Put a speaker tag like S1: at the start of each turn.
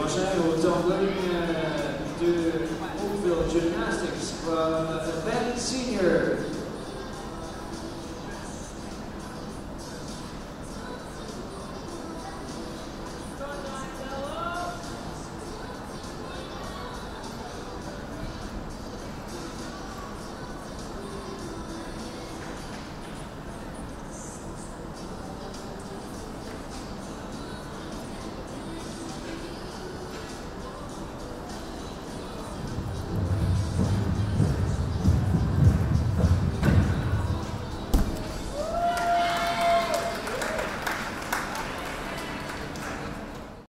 S1: prochain au tumbling de Oakville Gymnastics from Ben Senior.